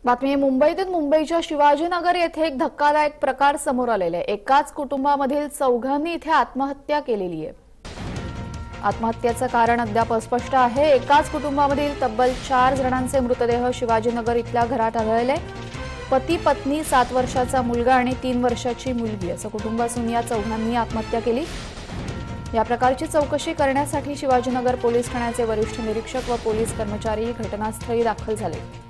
बातमी मुंबईतून मुंबईच्या शिवाजीनगर येथे एक धक्कादायक प्रकार समोर आलेला आहे। एकाच कुटुंबामधील चौघांनी इथे आत्महत्या केलेली आहे। आत्महत्येचं कारण अद्याप अस्पष्ट आहे। एकाच कुटुंबामधील तब्बल 4 जणांचे मृतदेह शिवाजीनगर इथल्या घरात आढळले। पती पत्नी 7 वर्षाचा मुलगा आणि 3 वर्षाची मुलगी असं कुटुंब असून या चौघांनी आत्महत्या केली। या प्रकारची चौकशी करण्यासाठी शिवाजीनगर पोलीस ठाण्याचे वरिष्ठ निरीक्षक व पोलीस कर्मचारी घटनास्थळी दाखल झाले।